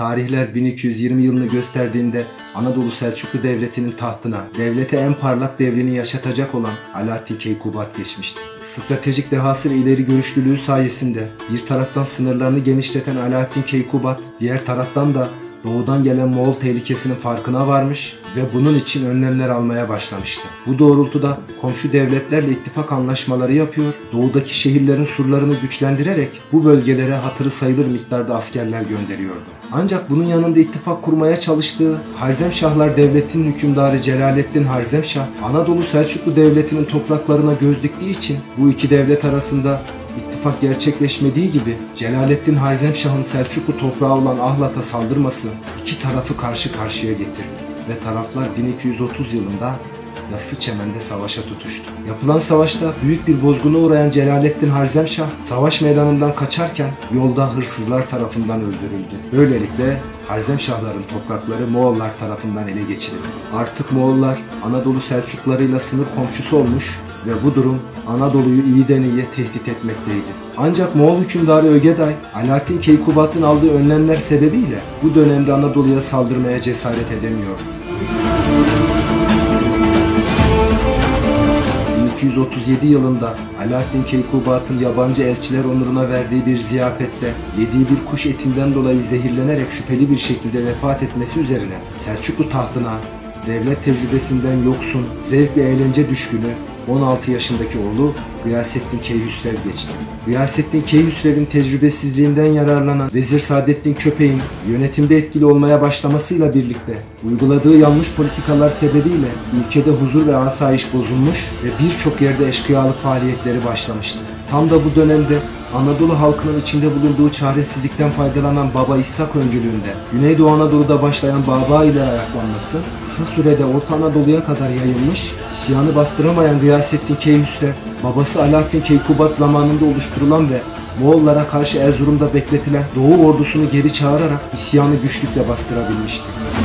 Tarihler 1220 yılını gösterdiğinde Anadolu Selçuklu Devleti'nin tahtına devlete en parlak devrini yaşatacak olan Alaaddin Keykubat geçmişti. Stratejik dehası ve ileri görüşlülüğü sayesinde bir taraftan sınırlarını genişleten Alaaddin Keykubat, diğer taraftan da doğudan gelen Moğol tehlikesinin farkına varmış ve bunun için önlemler almaya başlamıştı. Bu doğrultuda komşu devletlerle ittifak anlaşmaları yapıyor, doğudaki şehirlerin surlarını güçlendirerek bu bölgelere hatırı sayılır miktarda askerler gönderiyordu. Ancak bunun yanında ittifak kurmaya çalıştığı Harzemşahlar Devleti'nin hükümdarı Celaleddin Harzemşah, Anadolu Selçuklu Devleti'nin topraklarına göz diktiği için bu iki devlet arasında İttifak gerçekleşmediği gibi Celaleddin Harzemşah'ın Selçuklu toprağı olan Ahlat'a saldırması iki tarafı karşı karşıya getirdi ve taraflar 1230 yılında Yassıçemen'de savaşa tutuştu. Yapılan savaşta büyük bir bozguna uğrayan Celaleddin Harzemşah savaş meydanından kaçarken yolda hırsızlar tarafından öldürüldü. Böylelikle Harzemşahların toprakları Moğollar tarafından ele geçirildi. Artık Moğollar Anadolu Selçuklularıyla sınır komşusu olmuş ve bu durum Anadolu'yu iyiden iyiye tehdit etmekteydi. Ancak Moğol hükümdarı Ögeday, Alaaddin Keykubat'ın aldığı önlemler sebebiyle bu dönemde Anadolu'ya saldırmaya cesaret edemiyordu. 1237 yılında Alaaddin Keykubat'ın yabancı elçiler onuruna verdiği bir ziyafette yediği bir kuş etinden dolayı zehirlenerek şüpheli bir şekilde vefat etmesi üzerine Selçuklu tahtına devlet tecrübesinden yoksun, zevk ve eğlence düşkünü 16 yaşındaki oğlu Gıyasettin Keyhüsrev geçti. Gıyasettin Keyhüsrev'in tecrübesizliğinden yararlanan Vezir Saadettin Köpek'in yönetimde etkili olmaya başlamasıyla birlikte uyguladığı yanlış politikalar sebebiyle ülkede huzur ve asayiş bozulmuş ve birçok yerde eşkıyalık faaliyetleri başlamıştı. Tam da bu dönemde Anadolu halkının içinde bulunduğu çaresizlikten faydalanan Baba İshak öncülüğünde Güneydoğu Anadolu'da başlayan Baba ile ayaklanması kısa sürede Orta Anadolu'ya kadar yayılmış, isyanı bastıramayan Gıyasettin Keyhüsrev, babası Alaaddin Keykubat zamanında oluşturulan ve Moğollara karşı Erzurum'da bekletilen Doğu ordusunu geri çağırarak isyanı güçlükle bastırabilmişti.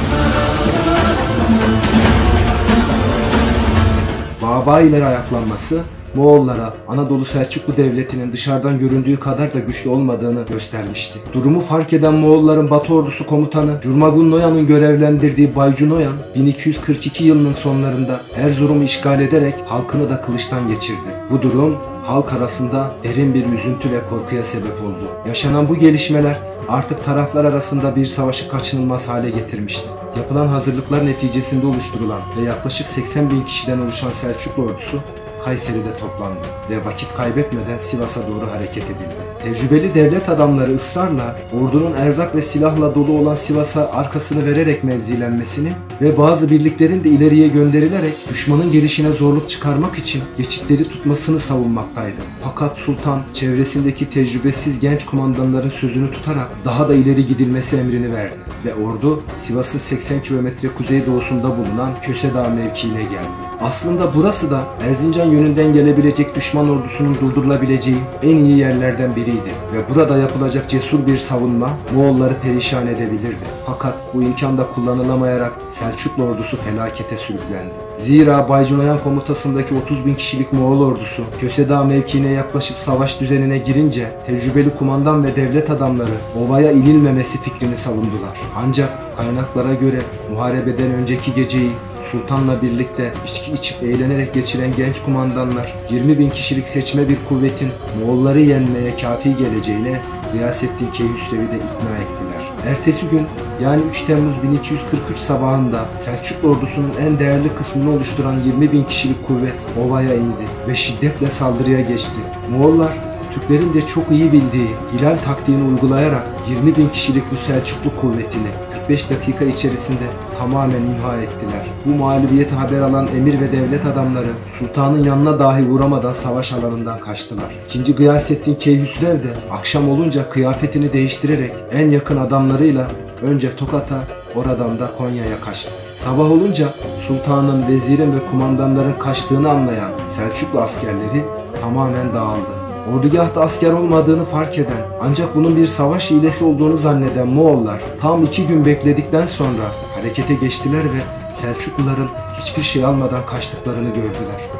Baba ile ayaklanması Moğollara Anadolu Selçuklu Devleti'nin dışarıdan göründüğü kadar da güçlü olmadığını göstermişti. Durumu fark eden Moğolların Batı Ordusu komutanı Jurmagun Noyan'ın görevlendirdiği Baycu Noyan 1242 yılının sonlarında Erzurum'u işgal ederek halkını da kılıçtan geçirdi. Bu durum halk arasında derin bir üzüntü ve korkuya sebep oldu. Yaşanan bu gelişmeler artık taraflar arasında bir savaşı kaçınılmaz hale getirmişti. Yapılan hazırlıklar neticesinde oluşturulan ve yaklaşık 80.000 kişiden oluşan Selçuklu ordusu Kayseri'de toplandı ve vakit kaybetmeden Sivas'a doğru hareket edildi. Tecrübeli devlet adamları ısrarla ordunun erzak ve silahla dolu olan Sivas'a arkasını vererek mevzilenmesini ve bazı birliklerin de ileriye gönderilerek düşmanın gelişine zorluk çıkarmak için geçitleri tutmasını savunmaktaydı. Fakat Sultan çevresindeki tecrübesiz genç kumandanların sözünü tutarak daha da ileri gidilmesi emrini verdi ve ordu Sivas'ın 80 kilometre kuzeydoğusunda bulunan Kösedağ mevkiine geldi. Aslında burası da Erzincan yönünden gelebilecek düşman ordusunun durdurulabileceği en iyi yerlerden biriydi ve burada yapılacak cesur bir savunma Moğolları perişan edebilirdi. Fakat bu imkan da kullanılamayarak Selçuklu ordusu felakete sürüklendi. Zira Baycu Noyan komutasındaki 30.000 kişilik Moğol ordusu Kösedağ mevkiine yaklaşıp savaş düzenine girince tecrübeli kumandan ve devlet adamları ovaya inilmemesi fikrini savundular. Ancak kaynaklara göre muharebeden önceki geceyi Sultan'la birlikte içki içip eğlenerek geçiren genç kumandanlar 20.000 kişilik seçme bir kuvvetin Moğolları yenmeye kafi geleceğine Gıyasettin Keyhüsrev'i de ikna ettiler. Ertesi gün yani 3 Temmuz 1243 sabahında Selçuklu ordusunun en değerli kısmını oluşturan 20.000 kişilik kuvvet ovaya indi ve şiddetle saldırıya geçti. Moğollar Türklerin de çok iyi bildiği hilal taktiğini uygulayarak 20.000 kişilik bu Selçuklu kuvvetini 45 dakika içerisinde tamamen imha ettiler. Bu mağlubiyeti haber alan emir ve devlet adamları sultanın yanına dahi uğramadan savaş alanından kaçtılar. İkinci Gıyasettin Keyhüsrev de akşam olunca kıyafetini değiştirerek en yakın adamlarıyla önce Tokat'a, oradan da Konya'ya kaçtı. Sabah olunca sultanın, vezirin ve kumandanların kaçtığını anlayan Selçuklu askerleri tamamen dağıldı. Ordugahta asker olmadığını fark eden ancak bunun bir savaş hilesi olduğunu zanneden Moğollar tam 2 gün bekledikten sonra harekete geçtiler ve Selçukluların hiçbir şey almadan kaçtıklarını gördüler.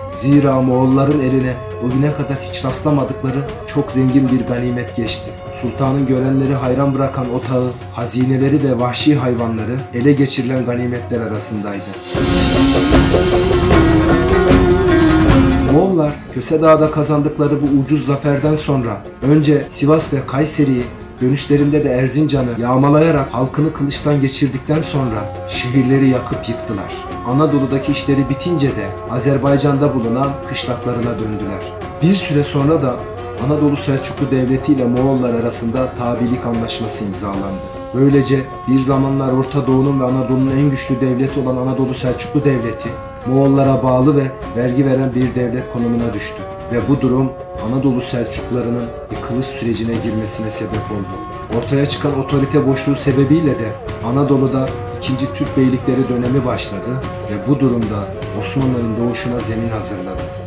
Zira Moğolların eline bugüne kadar hiç rastlamadıkları çok zengin bir ganimet geçti. Sultanın görenleri hayran bırakan otağı, hazineleri ve vahşi hayvanları ele geçirilen ganimetler arasındaydı. Moğollar Köse Dağı'da kazandıkları bu ucuz zaferden sonra önce Sivas ve Kayseri'yi, dönüşlerinde de Erzincan'ı yağmalayarak halkını kılıçtan geçirdikten sonra şehirleri yakıp yıktılar. Anadolu'daki işleri bitince de Azerbaycan'da bulunan kışlaklarına döndüler. Bir süre sonra da Anadolu Selçuklu Devleti ile Moğollar arasında tabilik anlaşması imzalandı. Böylece bir zamanlar Orta Doğu'nun ve Anadolu'nun en güçlü devleti olan Anadolu Selçuklu Devleti, Moğollara bağlı ve vergi veren bir devlet konumuna düştü. Ve bu durum Anadolu Selçuklularının yıkılış sürecine girmesine sebep oldu. Ortaya çıkan otorite boşluğu sebebiyle de Anadolu'da 2. Türk Beylikleri dönemi başladı ve bu durumda Osmanlı'nın doğuşuna zemin hazırladı.